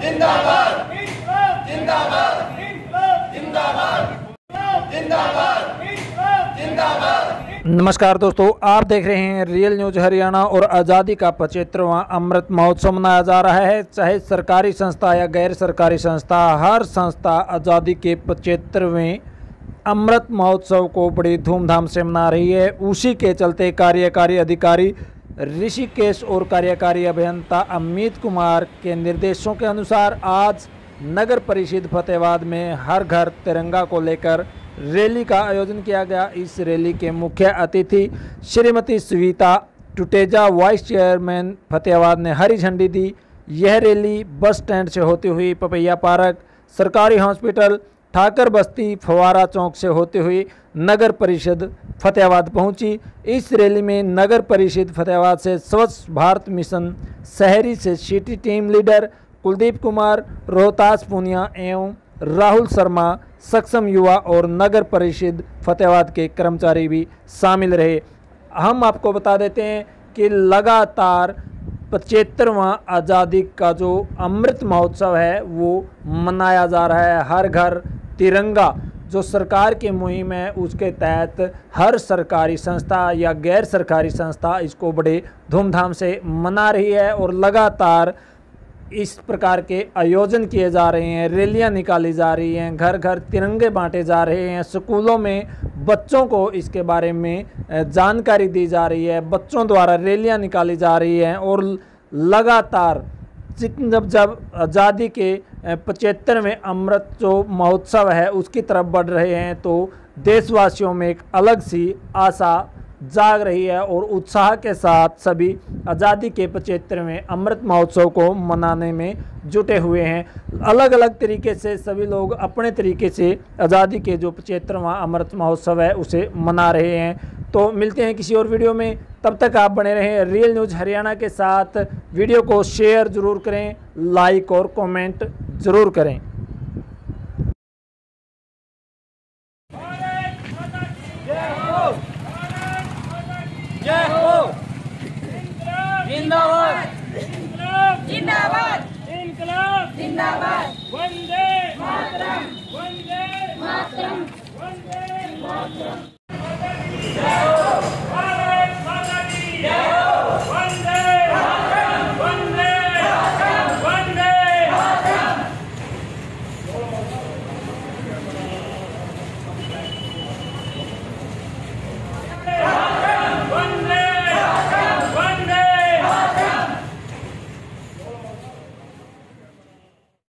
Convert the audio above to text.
जिंदाबाद जिंदाबाद जिंदाबाद जिंदाबाद जिंदाबाद। नमस्कार दोस्तों, आप देख रहे हैं रियल न्यूज हरियाणा और आज़ादी का 75वां अमृत महोत्सव मनाया जा रहा है। चाहे सरकारी संस्था या गैर सरकारी संस्था, हर संस्था आज़ादी के 75वें अमृत महोत्सव को बड़ी धूमधाम से मना रही है। उसी के चलते कार्यकारी अधिकारी ऋषिकेश और कार्यकारी अभियंता अमित कुमार के निर्देशों के अनुसार आज नगर परिषद फतेहाबाद में हर घर तिरंगा को लेकर रैली का आयोजन किया गया। इस रैली के मुख्य अतिथि श्रीमती स्वीता टुटेजा, वाइस चेयरमैन फतेहाबाद, ने हरी झंडी दी। यह रैली बस स्टैंड से होती हुई पपैया पार्क, सरकारी हॉस्पिटल, ठाकर बस्ती, फवारा चौक से होते हुए नगर परिषद फतेहाबाद पहुंची। इस रैली में नगर परिषद फतेहाबाद से स्वच्छ भारत मिशन शहरी से city team leader Kuldeep Kumar, Rohtas Poonia एवं राहुल शर्मा, सक्षम युवा और नगर परिषद फतेहाबाद के कर्मचारी भी शामिल रहे। हम आपको बता देते हैं कि लगातार 75वां आज़ादी का जो अमृत महोत्सव है वो मनाया जा रहा है। हर घर तिरंगा जो सरकार की मुहिम है, उसके तहत हर सरकारी संस्था या गैर सरकारी संस्था इसको बड़े धूमधाम से मना रही है और लगातार इस प्रकार के आयोजन किए जा रहे हैं, रैलियां निकाली जा रही हैं, घर घर तिरंगे बांटे जा रहे हैं, स्कूलों में बच्चों को इसके बारे में जानकारी दी जा रही है, बच्चों द्वारा रैलियां निकाली जा रही हैं और लगातार जब आज़ादी के 75वें अमृत जो महोत्सव है उसकी तरफ बढ़ रहे हैं तो देशवासियों में एक अलग सी आशा जाग रही है और उत्साह के साथ सभी आज़ादी के 75वें अमृत महोत्सव को मनाने में जुटे हुए हैं। अलग अलग तरीके से सभी लोग अपने तरीके से आज़ादी के जो 75वां अमृत महोत्सव है उसे मना रहे हैं। तो मिलते हैं किसी और वीडियो में, तब तक आप बने रहें रियल न्यूज़ हरियाणा के साथ। वीडियो को शेयर ज़रूर करें, लाइक और कमेंट ज़रूर करें। जय हो जिंदाबाद जिंदाबाद।